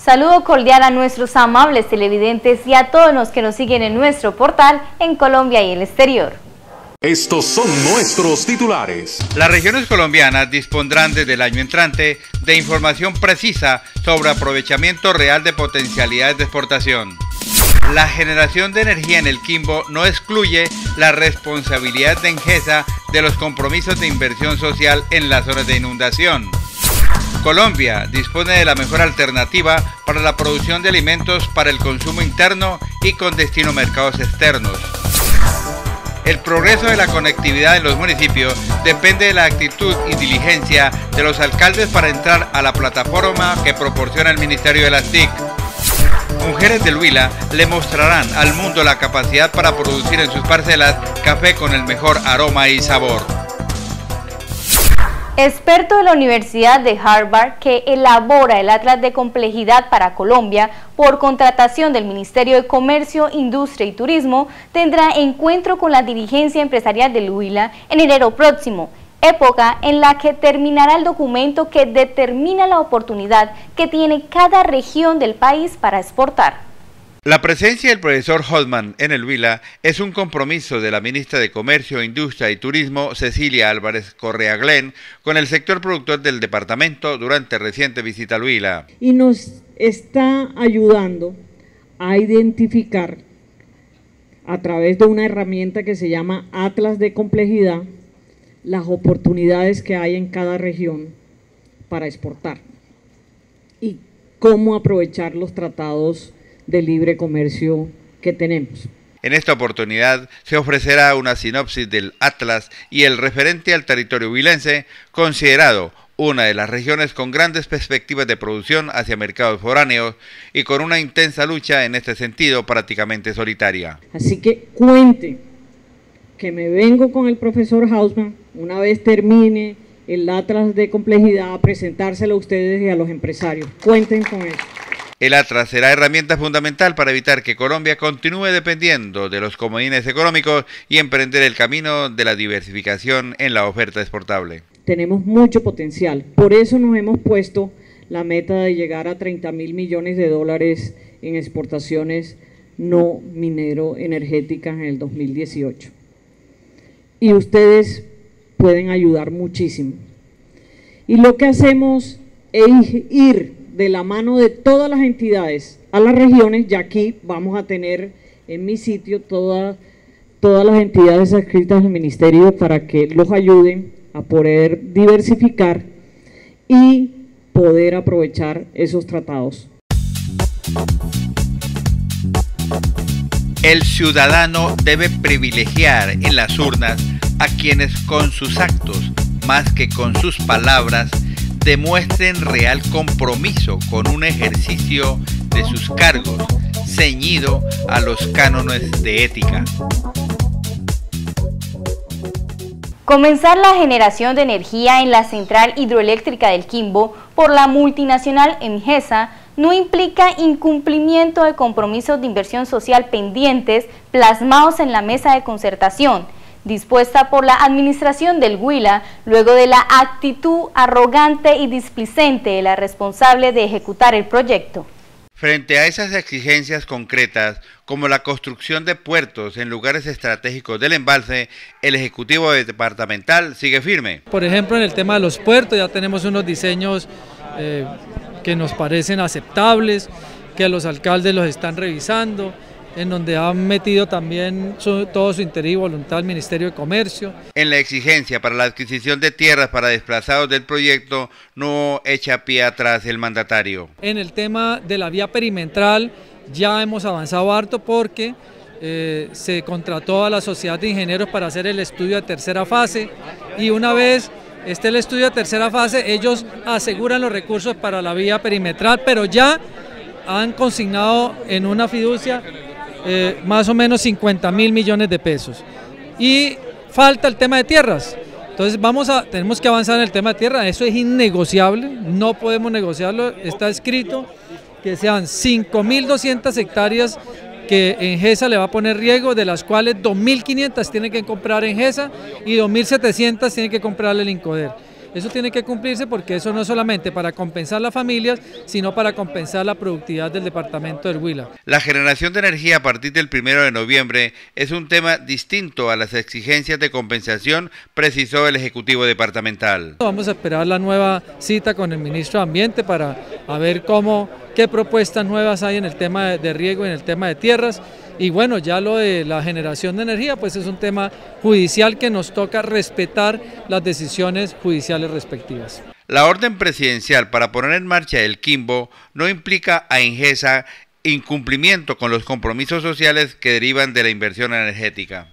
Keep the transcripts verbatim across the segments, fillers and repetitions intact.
Saludo cordial a nuestros amables televidentes y a todos los que nos siguen en nuestro portal en Colombia y el exterior. Estos son nuestros titulares. Las regiones colombianas dispondrán desde el año entrante de información precisa sobre aprovechamiento real de potencialidades de exportación. La generación de energía en el Quimbo no excluye la responsabilidad de ENGESA de los compromisos de inversión social en las zonas de inundación. Colombia dispone de la mejor alternativa para la producción de alimentos para el consumo interno y con destino a mercados externos. El progreso de la conectividad en los municipios depende de la actitud y diligencia de los alcaldes para entrar a la plataforma que proporciona el Ministerio de las T I C. Mujeres del Huila le mostrarán al mundo la capacidad para producir en sus parcelas café con el mejor aroma y sabor. Experto de la Universidad de Harvard que elabora el Atlas de Complejidad para Colombia por contratación del Ministerio de Comercio, Industria y Turismo, tendrá encuentro con la dirigencia empresarial del Huila en enero próximo, época en la que terminará el documento que determina la oportunidad que tiene cada región del país para exportar. La presencia del profesor Hoffman en el Huila es un compromiso de la ministra de Comercio, Industria y Turismo, Cecilia Álvarez Correa Glen, con el sector productor del departamento durante reciente visita al Huila. Y nos está ayudando a identificar a través de una herramienta que se llama Atlas de Complejidad las oportunidades que hay en cada región para exportar y cómo aprovechar los tratados de libre comercio que tenemos. En esta oportunidad se ofrecerá una sinopsis del Atlas y el referente al territorio huilense, considerado una de las regiones con grandes perspectivas de producción hacia mercados foráneos y con una intensa lucha en este sentido prácticamente solitaria. Así que cuente que me vengo con el profesor Hausmann una vez termine el Atlas de Complejidad a presentárselo a ustedes y a los empresarios. Cuenten con eso. El Atlas será herramienta fundamental para evitar que Colombia continúe dependiendo de los comodines económicos y emprender el camino de la diversificación en la oferta exportable. Tenemos mucho potencial, por eso nos hemos puesto la meta de llegar a treinta mil millones de dólares en exportaciones no minero energéticas en el dos mil dieciocho. Y ustedes pueden ayudar muchísimo. Y lo que hacemos es ir de la mano de todas las entidades a las regiones, y aquí vamos a tener en mi sitio toda, todas las entidades adscritas al ministerio para que los ayuden a poder diversificar y poder aprovechar esos tratados. El ciudadano debe privilegiar en las urnas a quienes con sus actos, más que con sus palabras, demuestren real compromiso con un ejercicio de sus cargos, ceñido a los cánones de ética. Comenzar la generación de energía en la central hidroeléctrica del Quimbo por la multinacional ENGESA no implica incumplimiento de compromisos de inversión social pendientes plasmados en la mesa de concertación, dispuesta por la administración del Huila, luego de la actitud arrogante y displicente de la responsable de ejecutar el proyecto. Frente a esas exigencias concretas, como la construcción de puertos en lugares estratégicos del embalse, el Ejecutivo Departamental sigue firme. Por ejemplo, en el tema de los puertos ya tenemos unos diseños eh, que nos parecen aceptables, que los alcaldes los están revisando, en donde han metido también su, todo su interés y voluntad al Ministerio de Comercio. En la exigencia para la adquisición de tierras para desplazados del proyecto no echa pie atrás el mandatario. En el tema de la vía perimetral ya hemos avanzado harto porque eh, se contrató a la Sociedad de Ingenieros para hacer el estudio de tercera fase y una vez esté el estudio de tercera fase ellos aseguran los recursos para la vía perimetral, pero ya han consignado en una fiducia Eh, más o menos cincuenta mil millones de pesos y falta el tema de tierras. Entonces vamos a, tenemos que avanzar en el tema de tierra, eso es innegociable, no podemos negociarlo, está escrito que sean cinco mil doscientas hectáreas que ENGESA le va a poner riego, de las cuales dos mil quinientas tiene que comprar ENGESA y dos mil setecientas tiene que comprarle el INCODER. Eso tiene que cumplirse porque eso no es solamente para compensar las familias, sino para compensar la productividad del departamento del Huila. La generación de energía a partir del primero de noviembre es un tema distinto a las exigencias de compensación, precisó el Ejecutivo Departamental. Vamos a esperar la nueva cita con el Ministro de Ambiente para a ver cómo, qué propuestas nuevas hay en el tema de, de riego y en el tema de tierras. Y bueno, ya lo de la generación de energía, pues es un tema judicial que nos toca respetar las decisiones judiciales respectivas. La orden presidencial para poner en marcha el Quimbo no implica a Ingesa incumplimiento con los compromisos sociales que derivan de la inversión energética.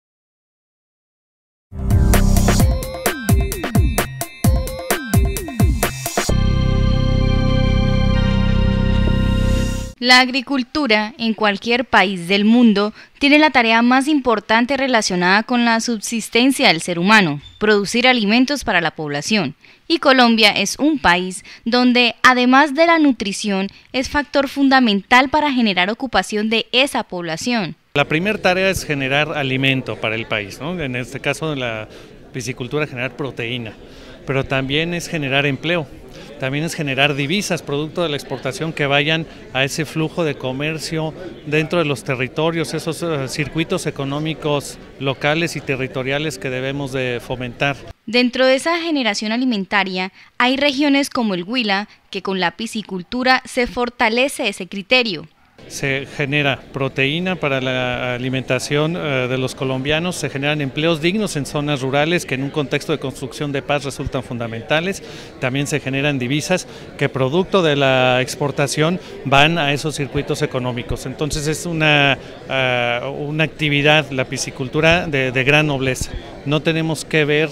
La agricultura en cualquier país del mundo tiene la tarea más importante relacionada con la subsistencia del ser humano, producir alimentos para la población. Y Colombia es un país donde, además de la nutrición, es factor fundamental para generar ocupación de esa población. La primera tarea es generar alimento para el país, ¿no? En este caso de la piscicultura, generar proteína, pero también es generar empleo. También es generar divisas, producto de la exportación, que vayan a ese flujo de comercio dentro de los territorios, esos uh, circuitos económicos locales y territoriales que debemos de fomentar. Dentro de esa generación alimentaria hay regiones como el Huila, que con la piscicultura se fortalece ese criterio. Se genera proteína para la alimentación uh, de los colombianos, se generan empleos dignos en zonas rurales que en un contexto de construcción de paz resultan fundamentales, también se generan divisas que producto de la exportación van a esos circuitos económicos. Entonces es una, uh, una actividad, la piscicultura, de, de gran nobleza. No tenemos que ver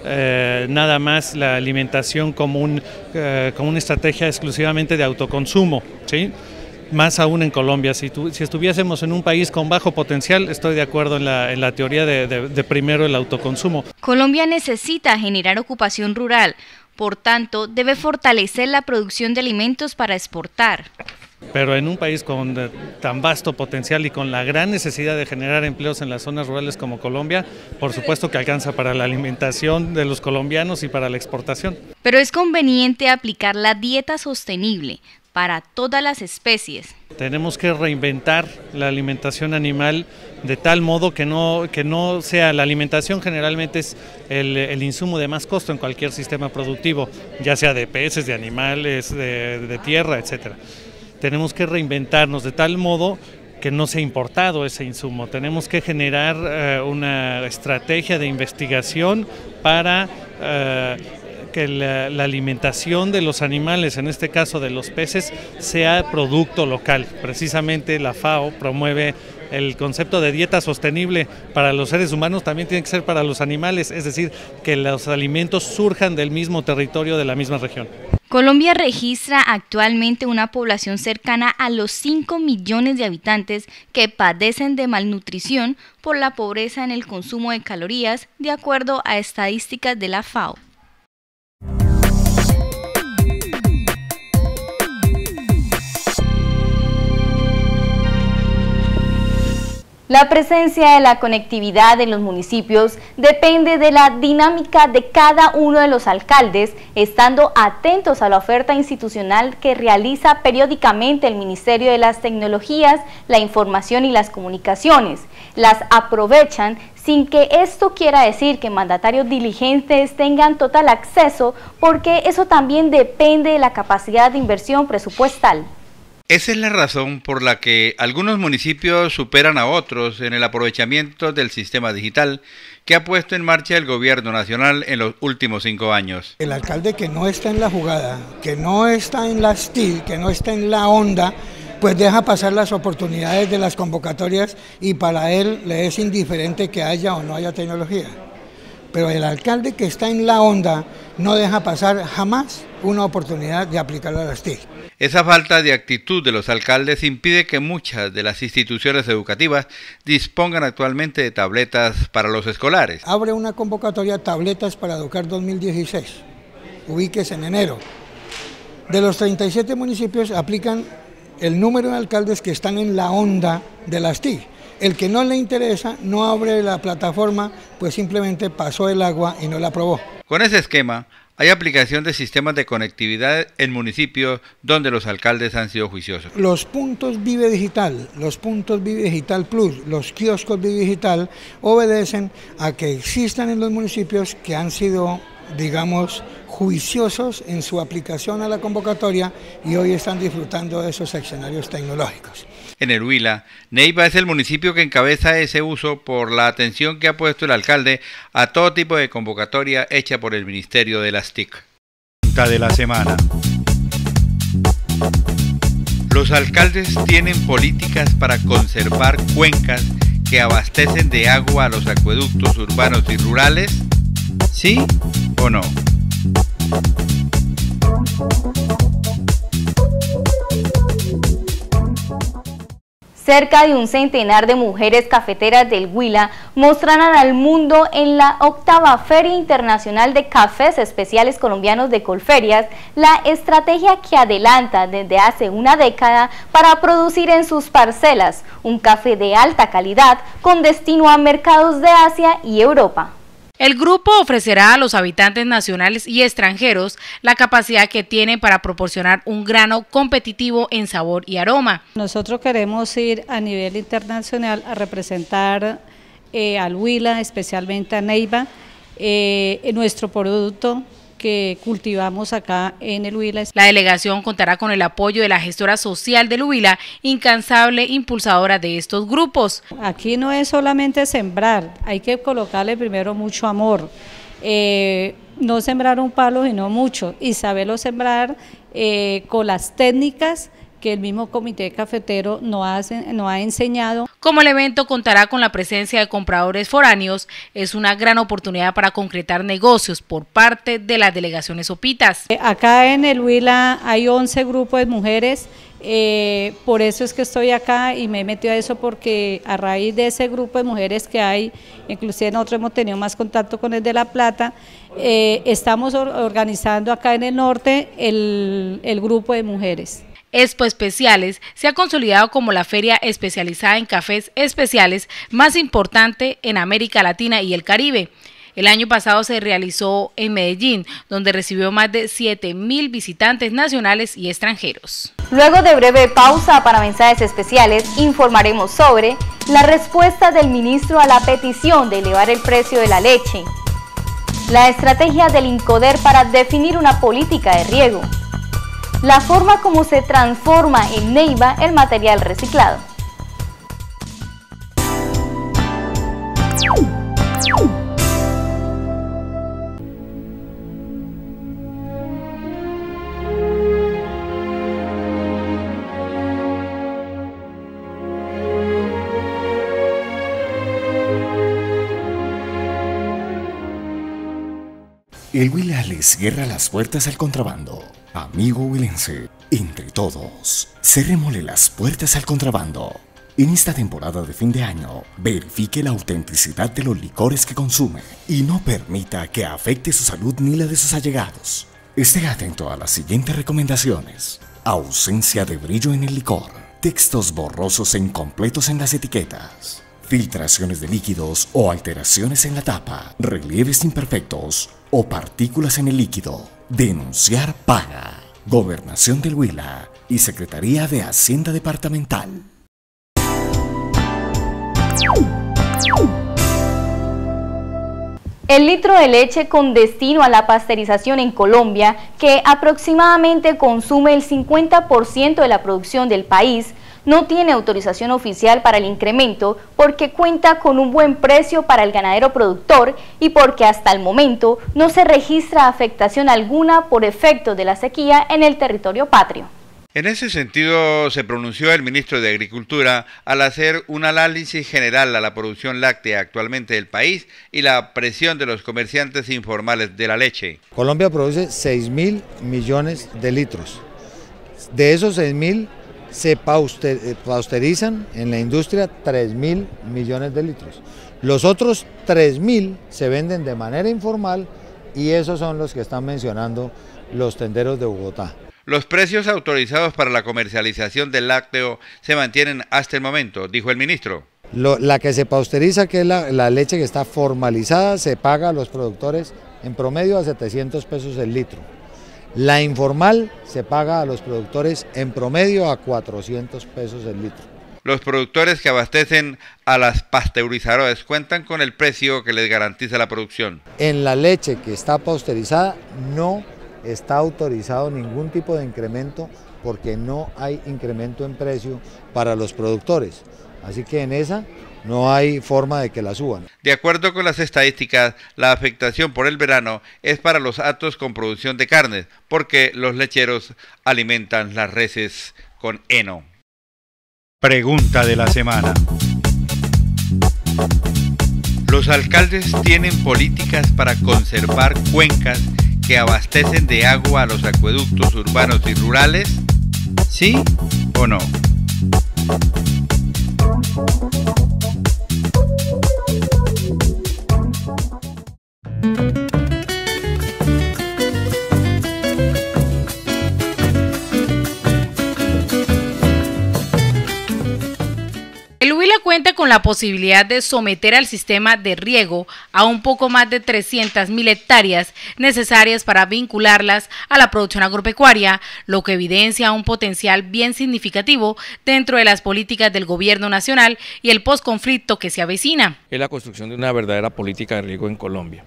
Eh, nada más la alimentación como, un, eh, como una estrategia exclusivamente de autoconsumo, ¿sí? Más aún en Colombia. Si, tu, si estuviésemos en un país con bajo potencial, estoy de acuerdo en la, en la teoría de, de, de primero el autoconsumo. Colombia necesita generar ocupación rural, por tanto, debe fortalecer la producción de alimentos para exportar. Pero en un país con tan vasto potencial y con la gran necesidad de generar empleos en las zonas rurales como Colombia, por supuesto que alcanza para la alimentación de los colombianos y para la exportación. Pero es conveniente aplicar la dieta sostenible para todas las especies. Tenemos que reinventar la alimentación animal de tal modo que no, que no sea, la alimentación generalmente es el, el insumo de más costo en cualquier sistema productivo, ya sea de peces, de animales, de, de tierra, etcétera. Tenemos que reinventarnos de tal modo que no sea importado ese insumo. Tenemos que generar uh, una estrategia de investigación para uh, que la, la alimentación de los animales, en este caso de los peces, sea producto local. Precisamente la FAO promueve el concepto de dieta sostenible para los seres humanos, también tiene que ser para los animales, es decir, que los alimentos surjan del mismo territorio, de la misma región. Colombia registra actualmente una población cercana a los cinco millones de habitantes que padecen de malnutrición por la pobreza en el consumo de calorías, de acuerdo a estadísticas de la FAO. La presencia de la conectividad en los municipios depende de la dinámica de cada uno de los alcaldes, estando atentos a la oferta institucional que realiza periódicamente el Ministerio de las Tecnologías, la Información y las Comunicaciones. Las aprovechan sin que esto quiera decir que mandatarios diligentes tengan total acceso, porque eso también depende de la capacidad de inversión presupuestal. Esa es la razón por la que algunos municipios superan a otros en el aprovechamiento del sistema digital que ha puesto en marcha el gobierno nacional en los últimos cinco años. El alcalde que no está en la jugada, que no está en la S T I, que no está en la onda, pues deja pasar las oportunidades de las convocatorias y para él le es indiferente que haya o no haya tecnología. Pero el alcalde que está en la onda no deja pasar jamás una oportunidad de aplicar a la S T I. Esa falta de actitud de los alcaldes impide que muchas de las instituciones educativas dispongan actualmente de tabletas para los escolares. Abre una convocatoria Tabletas para Educar dos mil dieciséis, ubíquese en enero. De los treinta y siete municipios aplican el número de alcaldes que están en la onda de la S T I. El que no le interesa no abre la plataforma, pues simplemente pasó el agua y no la aprobó. Con ese esquema, hay aplicación de sistemas de conectividad en municipios donde los alcaldes han sido juiciosos. Los puntos Vive Digital, los puntos Vive Digital Plus, los kioscos Vive Digital obedecen a que existan en los municipios que han sido, digamos, juiciosos en su aplicación a la convocatoria y hoy están disfrutando de esos escenarios tecnológicos. En el Huila, Neiva es el municipio que encabeza ese uso por la atención que ha puesto el alcalde a todo tipo de convocatoria hecha por el Ministerio de las T I C. Punta de la semana. Los alcaldes tienen políticas para conservar cuencas que abastecen de agua a los acueductos urbanos y rurales, ¿sí o no? Cerca de un centenar de mujeres cafeteras del Huila mostrarán al mundo en la octava Feria Internacional de Cafés Especiales Colombianos de Colferias la estrategia que adelanta desde hace una década para producir en sus parcelas un café de alta calidad con destino a mercados de Asia y Europa. El grupo ofrecerá a los habitantes nacionales y extranjeros la capacidad que tienen para proporcionar un grano competitivo en sabor y aroma. Nosotros queremos ir a nivel internacional a representar eh, al Huila, especialmente a Neiva, eh, en nuestro producto que cultivamos acá en el Huila. La delegación contará con el apoyo de la gestora social del Huila, incansable impulsadora de estos grupos. Aquí no es solamente sembrar, hay que colocarle primero mucho amor, eh, no sembrar un palo sino mucho y saberlo sembrar eh, con las técnicas que el mismo comité cafetero nos ha, nos ha enseñado. Como el evento contará con la presencia de compradores foráneos, es una gran oportunidad para concretar negocios por parte de las delegaciones opitas. Acá en el Huila hay once grupos de mujeres, eh, por eso es que estoy acá y me he metido a eso porque a raíz de ese grupo de mujeres que hay, inclusive nosotros hemos tenido más contacto con el de La Plata, eh, estamos organizando acá en el norte el, el grupo de mujeres. Expo Especiales se ha consolidado como la feria especializada en cafés especiales más importante en América Latina y el Caribe. El año pasado se realizó en Medellín, donde recibió más de siete mil visitantes nacionales y extranjeros. Luego de breve pausa para mensajes especiales, informaremos sobre la respuesta del ministro a la petición de elevar el precio de la leche, la estrategia del INCODER para definir una política de riego, la forma como se transforma en Neiva el material reciclado. El Huila le cierra las puertas al contrabando. Amigo huilense, entre todos, cerrémosle las puertas al contrabando. En esta temporada de fin de año, verifique la autenticidad de los licores que consume y no permita que afecte su salud ni la de sus allegados. Esté atento a las siguientes recomendaciones. Ausencia de brillo en el licor. Textos borrosos e incompletos en las etiquetas. Filtraciones de líquidos o alteraciones en la tapa. Relieves imperfectos o partículas en el líquido. Denunciar paga. Gobernación del Huila y Secretaría de Hacienda Departamental. El litro de leche con destino a la pasteurización en Colombia, que aproximadamente consume el cincuenta por ciento de la producción del país, no tiene autorización oficial para el incremento porque cuenta con un buen precio para el ganadero productor y porque hasta el momento no se registra afectación alguna por efecto de la sequía en el territorio patrio. En ese sentido se pronunció el ministro de Agricultura al hacer un análisis general a la producción láctea actualmente del país y la presión de los comerciantes informales de la leche. Colombia produce seis mil millones de litros. De esos seis mil se pasteurizan en la industria tres mil millones de litros. Los otros tres mil se venden de manera informal y esos son los que están mencionando los tenderos de Bogotá. Los precios autorizados para la comercialización del lácteo se mantienen hasta el momento, dijo el ministro. Lo, la que se pasteuriza, que es la, la leche que está formalizada, se paga a los productores en promedio a setecientos pesos el litro. La informal se paga a los productores en promedio a cuatrocientos pesos el litro. Los productores que abastecen a las pasteurizadoras cuentan con el precio que les garantiza la producción. En la leche que está pasteurizada no está autorizado ningún tipo de incremento porque no hay incremento en precio para los productores. Así que en esa no hay forma de que la suban. De acuerdo con las estadísticas, la afectación por el verano es para los hatos con producción de carnes, porque los lecheros alimentan las reses con heno. Pregunta de la semana. ¿Los alcaldes tienen políticas para conservar cuencas que abastecen de agua a los acueductos urbanos y rurales? ¿Sí o no? El Huila cuenta con la posibilidad de someter al sistema de riego a un poco más de trescientas mil hectáreas necesarias para vincularlas a la producción agropecuaria, lo que evidencia un potencial bien significativo dentro de las políticas del gobierno nacional y el posconflicto que se avecina. Es la construcción de una verdadera política de riego en Colombia.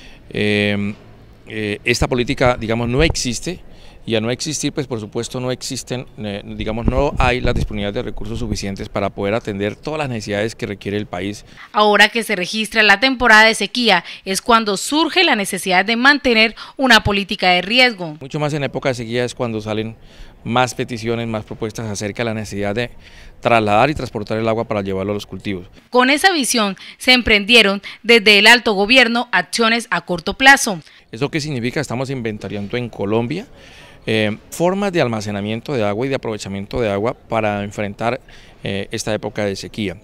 Eh, eh, esta política, digamos, no existe. Y al no existir, pues por supuesto no existen, eh, digamos, no hay la disponibilidad de recursos suficientes para poder atender todas las necesidades que requiere el país. Ahora que se registra la temporada de sequía, es cuando surge la necesidad de mantener una política de riesgo. Mucho más en época de sequía es cuando salen más peticiones, más propuestas acerca de la necesidad de trasladar y transportar el agua para llevarlo a los cultivos. Con esa visión se emprendieron desde el alto gobierno acciones a corto plazo. ¿Eso qué significa? Estamos inventariando en Colombia Eh, formas de almacenamiento de agua y de aprovechamiento de agua para enfrentar eh, esta época de sequía.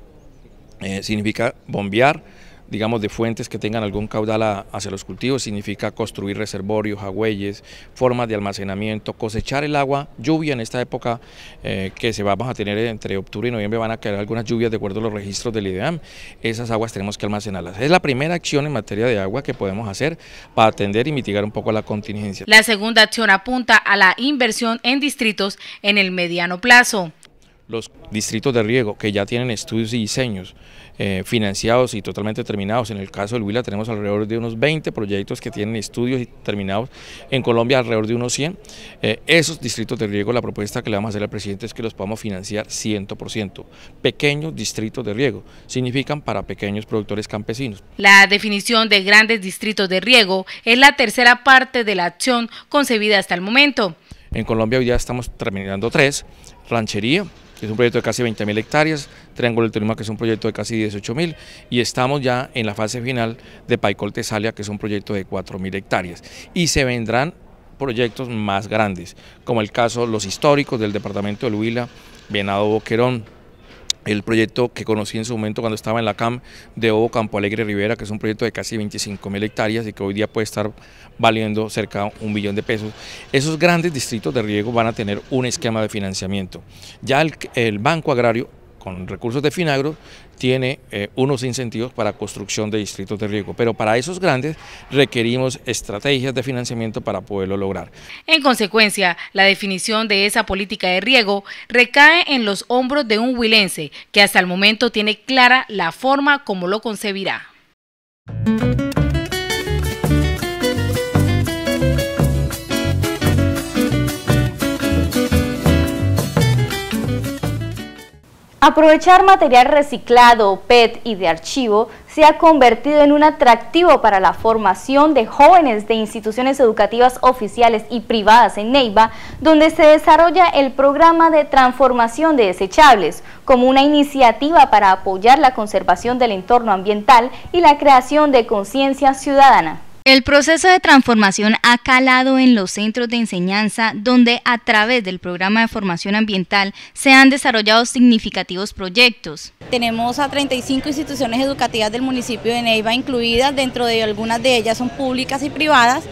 Eh, significa bombear, digamos, de fuentes que tengan algún caudal a, hacia los cultivos, significa construir reservorios, agüeyes, formas de almacenamiento, cosechar el agua, lluvia en esta época eh, que se vamos a tener entre octubre y noviembre, van a caer algunas lluvias de acuerdo a los registros del IDEAM, esas aguas tenemos que almacenarlas. Es la primera acción en materia de agua que podemos hacer para atender y mitigar un poco la contingencia. La segunda acción apunta a la inversión en distritos en el mediano plazo. Los distritos de riego que ya tienen estudios y diseños eh, financiados y totalmente terminados, en el caso del Huila tenemos alrededor de unos veinte proyectos que tienen estudios y terminados, en Colombia alrededor de unos cien, eh, esos distritos de riego, la propuesta que le vamos a hacer al presidente es que los podamos financiar cien por ciento. Pequeños distritos de riego significan para pequeños productores campesinos. La definición de grandes distritos de riego es la tercera parte de la acción concebida hasta el momento. En Colombia hoy ya estamos terminando tres: Ranchería, que es un proyecto de casi veinte mil hectáreas, Triángulo del Tolima, que es un proyecto de casi dieciocho mil, y estamos ya en la fase final de Paicol Tesalia, que es un proyecto de cuatro mil hectáreas, y se vendrán proyectos más grandes, como el caso los históricos del departamento del Huila, Venado Boquerón, el proyecto que conocí en su momento cuando estaba en la C A M de Ovo Campo Alegre Rivera, que es un proyecto de casi veinticinco mil hectáreas y que hoy día puede estar valiendo cerca de un billón de pesos. Esos grandes distritos de riego van a tener un esquema de financiamiento. Ya el, el Banco Agrario, con recursos de Finagro, tiene eh, unos incentivos para construcción de distritos de riego, pero para esos grandes requerimos estrategias de financiamiento para poderlo lograr. En consecuencia, la definición de esa política de riego recae en los hombros de un huilense que hasta el momento tiene clara la forma como lo concebirá. Aprovechar material reciclado, P E T y de archivo se ha convertido en un atractivo para la formación de jóvenes de instituciones educativas oficiales y privadas en Neiva, donde se desarrolla el programa de transformación de desechables como una iniciativa para apoyar la conservación del entorno ambiental y la creación de conciencia ciudadana. El proceso de transformación ha calado en los centros de enseñanza, donde a través del programa de formación ambiental se han desarrollado significativos proyectos. Tenemos a treinta y cinco instituciones educativas del municipio de Neiva incluidas, dentro de algunas de ellas son públicas y privadas,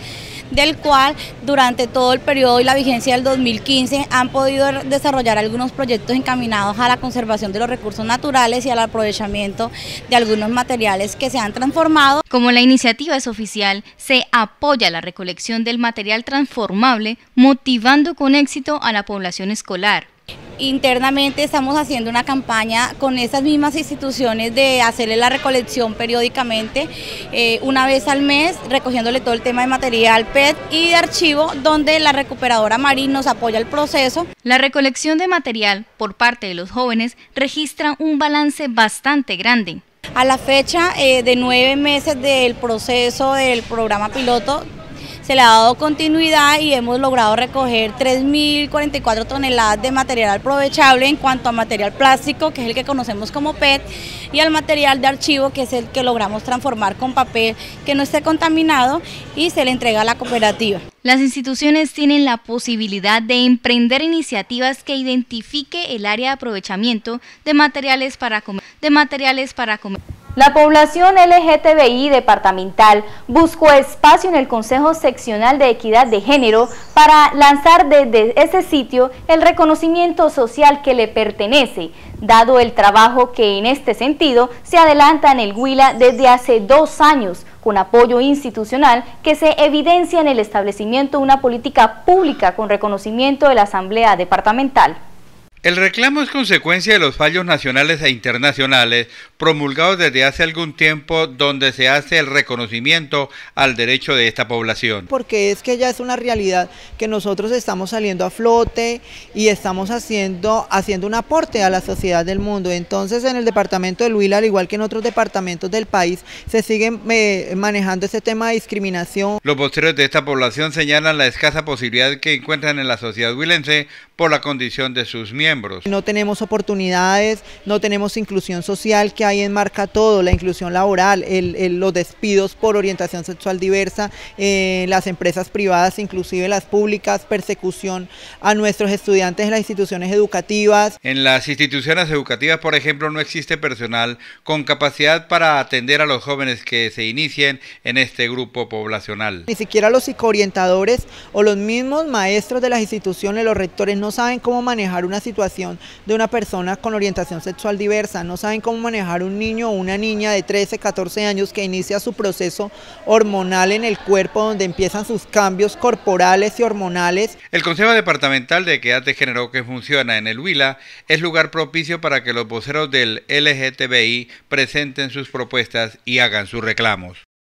del cual durante todo el periodo y la vigencia del dos mil quince han podido desarrollar algunos proyectos encaminados a la conservación de los recursos naturales y al aprovechamiento de algunos materiales que se han transformado. Como la iniciativa es oficial, se apoya la recolección del material transformable, motivando con éxito a la población escolar. Internamente estamos haciendo una campaña con esas mismas instituciones de hacerle la recolección periódicamente, eh, una vez al mes, recogiéndole todo el tema de material P E T y de archivo, donde la recuperadora Marín nos apoya el proceso. La recolección de material por parte de los jóvenes registra un balance bastante grande. A la fecha eh, de nueve meses del proceso del programa piloto, se le ha dado continuidad y hemos logrado recoger tres mil cuarenta y cuatro toneladas de material aprovechable en cuanto a material plástico, que es el que conocemos como P E T, y al material de archivo, que es el que logramos transformar con papel que no esté contaminado y se le entrega a la cooperativa. Las instituciones tienen la posibilidad de emprender iniciativas que identifique el área de aprovechamiento de materiales para comer. De materiales para comer. La población L G T B I departamental buscó espacio en el Consejo Seccional de Equidad de Género para lanzar desde ese sitio el reconocimiento social que le pertenece, dado el trabajo que en este sentido se adelanta en el Huila desde hace dos años, con apoyo institucional que se evidencia en el establecimiento de una política pública con reconocimiento de la Asamblea Departamental. El reclamo es consecuencia de los fallos nacionales e internacionales promulgados desde hace algún tiempo, donde se hace el reconocimiento al derecho de esta población. Porque es que ya es una realidad que nosotros estamos saliendo a flote y estamos haciendo, haciendo un aporte a la sociedad del mundo. Entonces en el departamento del Huila, al igual que en otros departamentos del país, se sigue eh, manejando ese tema de discriminación. Los voceros de esta población señalan la escasa posibilidad que encuentran en la sociedad huilense por la condición de sus miembros. No tenemos oportunidades, no tenemos inclusión social, que ahí enmarca todo, la inclusión laboral, el, el, los despidos por orientación sexual diversa, eh, las empresas privadas, inclusive las públicas, persecución a nuestros estudiantes en las instituciones educativas. En las instituciones educativas, por ejemplo, no existe personal con capacidad para atender a los jóvenes que se inicien en este grupo poblacional. Ni siquiera los psicoorientadores o los mismos maestros de las instituciones, los rectores, no saben cómo manejar una situación de una persona con orientación sexual diversa, no saben cómo manejar un niño o una niña de trece, catorce años que inicia su proceso hormonal en el cuerpo, donde empiezan sus cambios corporales y hormonales. El Consejo Departamental de Equidad de Género, que funciona en el Huila, es lugar propicio para que los voceros del L G T B I presenten sus propuestas y hagan sus reclamos.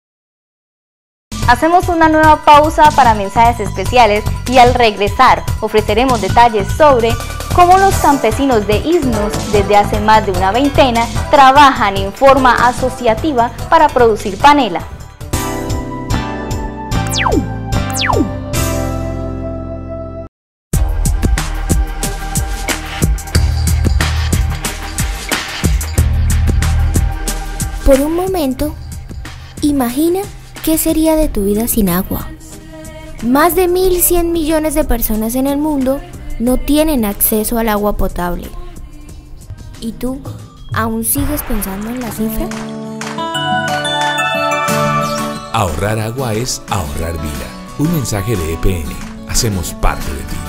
Hacemos una nueva pausa para mensajes especiales y al regresar ofreceremos detalles sobre cómo los campesinos de Isnos desde hace más de una veintena trabajan en forma asociativa para producir panela. Por un momento, imagina ¿qué sería de tu vida sin agua? Más de mil cien millones de personas en el mundo no tienen acceso al agua potable. ¿Y tú, aún sigues pensando en la cifra? Ahorrar agua es ahorrar vida. Un mensaje de E P N. Hacemos parte de ti.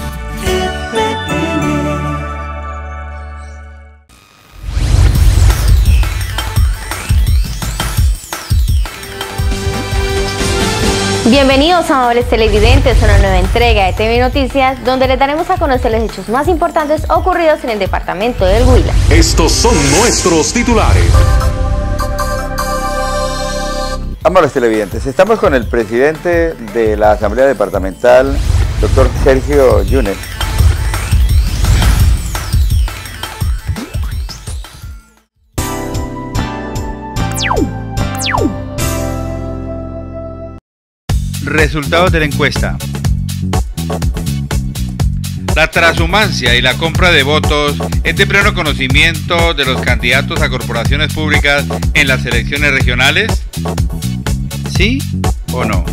Bienvenidos, amables televidentes, a una nueva entrega de T V Noticias, donde les daremos a conocer los hechos más importantes ocurridos en el departamento del Huila. Estos son nuestros titulares. Amables televidentes, estamos con el presidente de la Asamblea Departamental, doctor Sergio Yunes. Resultados de la encuesta. La transhumancia y la compra de votos es de pleno conocimiento de los candidatos a corporaciones públicas en las elecciones regionales. ¿Sí o no?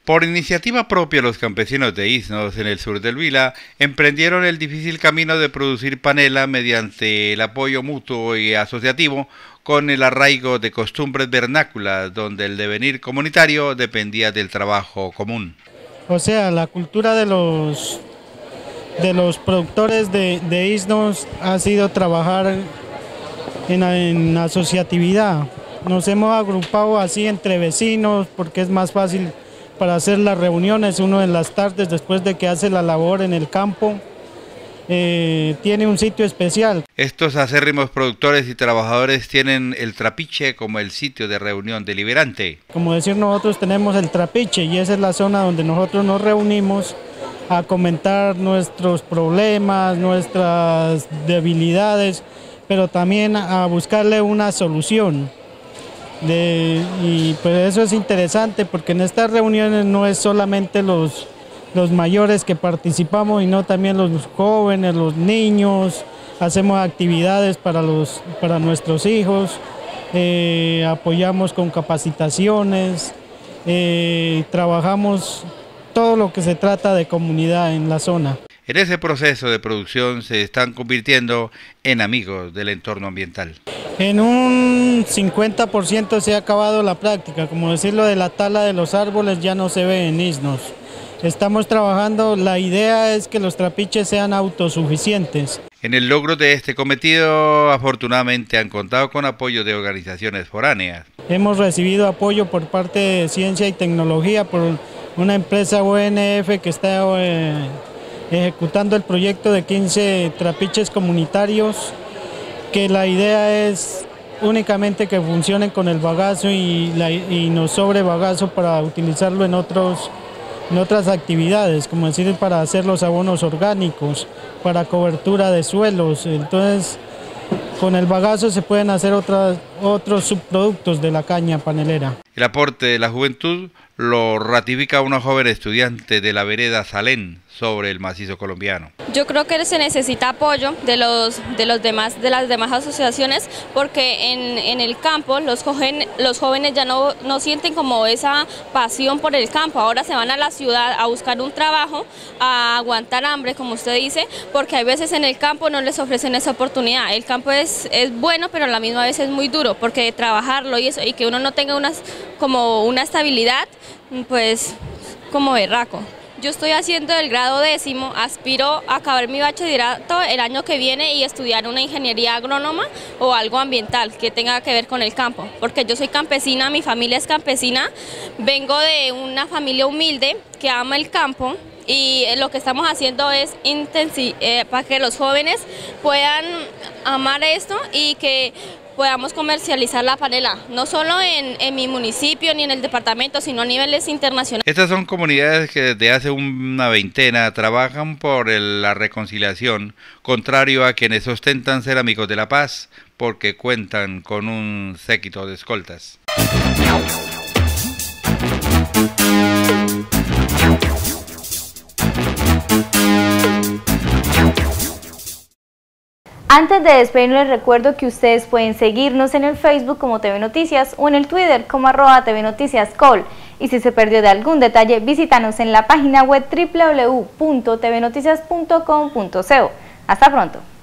Por iniciativa propia, los campesinos de Isnos, en el sur del Huila, emprendieron el difícil camino de producir panela mediante el apoyo mutuo y asociativo con el arraigo de costumbres vernáculas, donde el devenir comunitario dependía del trabajo común. O sea, la cultura de los, de los productores de, de Isnos ha sido trabajar en, en asociatividad. Nos hemos agrupado así entre vecinos porque es más fácil para hacer las reuniones, uno en las tardes después de que hace la labor en el campo, eh, tiene un sitio especial. Estos acérrimos productores y trabajadores tienen el Trapiche como el sitio de reunión deliberante. Como decir, nosotros tenemos el Trapiche y esa es la zona donde nosotros nos reunimos a comentar nuestros problemas, nuestras debilidades, pero también a buscarle una solución. De, y pues eso es interesante porque en estas reuniones no es solamente los, los mayores que participamos, sino también los jóvenes, los niños, hacemos actividades para, los, para nuestros hijos, eh, apoyamos con capacitaciones, eh, trabajamos todo lo que se trata de comunidad en la zona. En ese proceso de producción se están convirtiendo en amigos del entorno ambiental. En un cincuenta por ciento se ha acabado la práctica, como decirlo de la tala de los árboles ya no se ve en Isnos. Estamos trabajando, la idea es que los trapiches sean autosuficientes. En el logro de este cometido, afortunadamente han contado con apoyo de organizaciones foráneas. Hemos recibido apoyo por parte de Ciencia y Tecnología, por una empresa O N F que está eh, ejecutando el proyecto de quince trapiches comunitarios, que la idea es únicamente que funcionen con el bagazo y, la, y nos sobre bagazo para utilizarlo en, otros, en otras actividades, como decir, para hacer los abonos orgánicos, para cobertura de suelos. Entonces, con el bagazo se pueden hacer otras, otros subproductos de la caña panelera. El aporte de la juventud lo ratifica una joven estudiante de la vereda Salén sobre el macizo colombiano. Yo creo que se necesita apoyo de los de los demás de las demás asociaciones porque en, en el campo los jóvenes los jóvenes ya no, no sienten como esa pasión por el campo, ahora se van a la ciudad a buscar un trabajo, a aguantar hambre, como usted dice, porque hay veces en el campo no les ofrecen esa oportunidad. El campo es, es bueno, pero a la misma vez es muy duro, porque trabajarlo y eso, y que uno no tenga unas, como una estabilidad, pues como berraco. Yo estoy haciendo el grado décimo, aspiro a acabar mi bachillerato el año que viene y estudiar una ingeniería agrónoma o algo ambiental que tenga que ver con el campo, porque yo soy campesina, mi familia es campesina, vengo de una familia humilde que ama el campo y lo que estamos haciendo es intensi- eh, para que los jóvenes puedan amar esto y que podamos comercializar la panela, no solo en, en mi municipio ni en el departamento, sino a niveles internacionales. Estas son comunidades que desde hace una veintena trabajan por el, la reconciliación, contrario a quienes ostentan ser amigos de la paz, porque cuentan con un séquito de escoltas. Antes de despedirnos les recuerdo que ustedes pueden seguirnos en el Facebook como T V Noticias o en el Twitter como arroba T V Noticias Col. Y si se perdió de algún detalle, visítanos en la página web w w w punto t v noticias punto com punto co. Hasta pronto.